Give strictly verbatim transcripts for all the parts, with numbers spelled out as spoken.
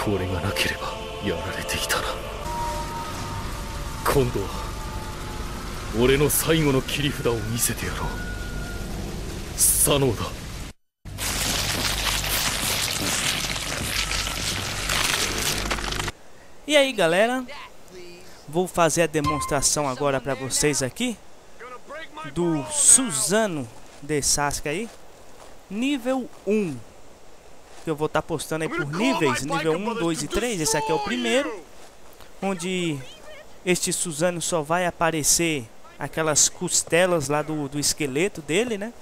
これがなければやられていたな。今度は俺の最後の切り札を見せてやろう。左脳だ。 E aí, galera, vou fazer a demonstração agora para vocês aqui do Susano de Sasuke aí, nível um, que eu vou estar tá postando aí por níveis, nível um, dois e três. Esse aqui é o primeiro, onde este Susano só vai aparecer aquelas costelas lá do, do esqueleto dele, né?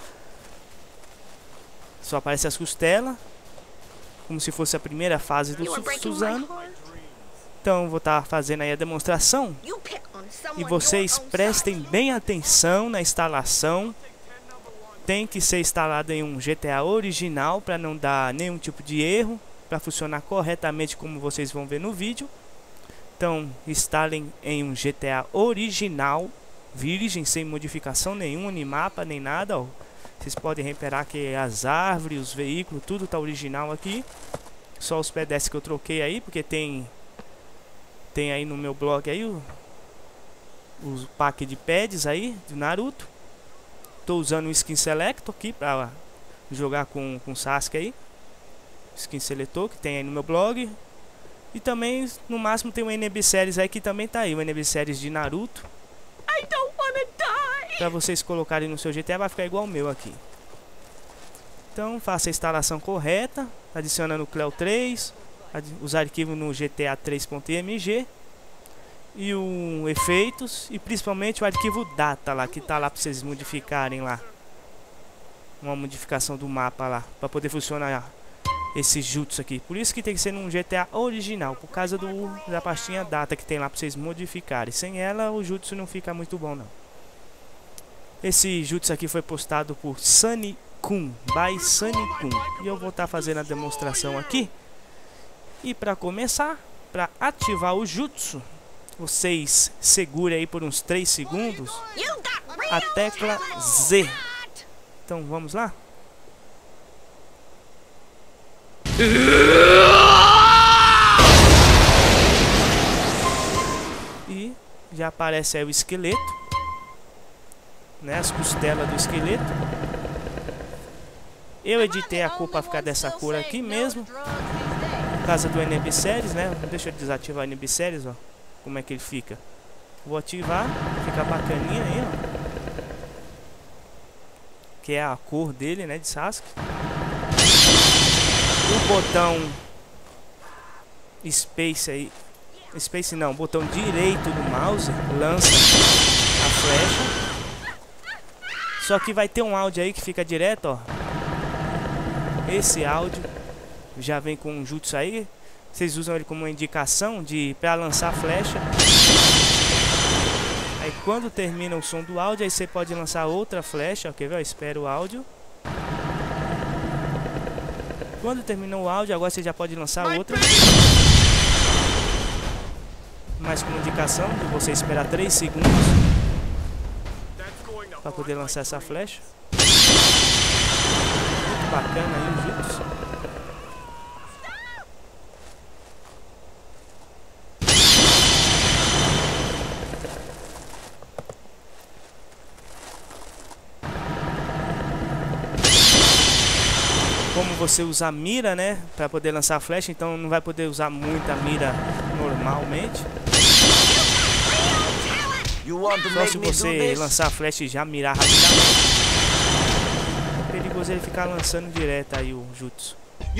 Só aparece as costelas, como se fosse a primeira fase do Susano. Então vou estar tá fazendo aí a demonstração e vocês prestem bem atenção na instalação. Tem que ser instalado em um G T A original para não dar nenhum tipo de erro, para funcionar corretamente como vocês vão ver no vídeo. Então instalem em um G T A original, virgem, sem modificação nenhuma, nem mapa nem nada, ó. Vocês podem reparar que as árvores, os veículos, tudo tá original aqui. Só os pedestres que eu troquei aí, porque tem Tem aí no meu blog aí o, o pack de pads aí do Naruto. Tô usando o Skin Selector aqui pra jogar com o Sasuke aí. Skin Selector que tem aí no meu blog. E também no máximo tem o N B Series aí que também tá aí. O N B Series de Naruto. I don't wanna die. Pra vocês colocarem no seu G T A vai ficar igual o meu aqui. Então faça a instalação correta. Adicionando o Cleo três. Os arquivos no G T A três ponto M G e o efeitos e principalmente o arquivo data lá que tá lá para vocês modificarem lá, uma modificação do mapa lá para poder funcionar esse jutsu aqui. Por isso que tem que ser num G T A original, por causa do da pastinha data que tem lá para vocês modificarem. Sem ela o jutsu não fica muito bom não. Esse jutsu aqui foi postado por Sunny Kun, by Sunny Kun, e eu vou estar tá fazendo a demonstração aqui. E para começar, para ativar o jutsu, vocês segurem aí por uns três segundos a tecla Z. Então vamos lá. E já aparece aí o esqueleto, né, as costelas do esqueleto. Eu editei a cor para ficar dessa cor aqui mesmo, por causa do N B Series, né? Deixa eu desativar o N B Series, ó. Como é que ele fica? Vou ativar, fica bacaninha aí, ó. Que é a cor dele, né? De Sasuke. O botão Space aí. Space não, botão direito do mouse lança a flecha. Só que vai ter um áudio aí que fica direto, ó. Esse áudio já vem com um jutsu aí. Vocês usam ele como uma indicação de para lançar a flecha. Aí quando termina o som do áudio, aí você pode lançar outra flecha. Ok, viu? Espera o áudio. Quando terminou o áudio, agora você já pode lançar outra. Mas com indicação de você esperar três segundos para poder lançar essa flecha. Muito bacana aí o jutsu. Como você usa a mira, né, para poder lançar a flecha, então não vai poder usar muita mira normalmente. Só se você lançar a flecha e já mirar rapidamente. É perigoso ele ficar lançando direto aí o jutsu.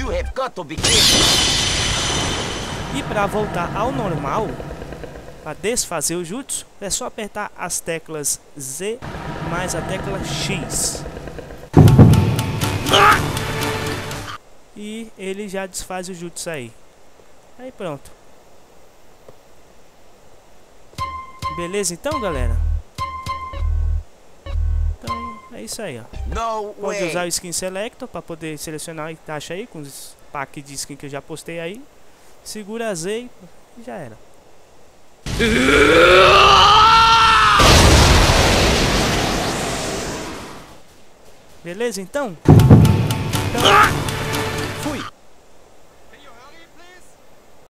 E para voltar ao normal, para desfazer o jutsu, é só apertar as teclas Z mais a tecla X. E ele já desfaz o jutsu aí. Aí pronto. Beleza então, galera? Então é isso aí, ó. Pode usar o Skin Selector para poder selecionar a taxa aí com os packs de skin que eu já postei aí. Segura a Z e já era. Beleza então?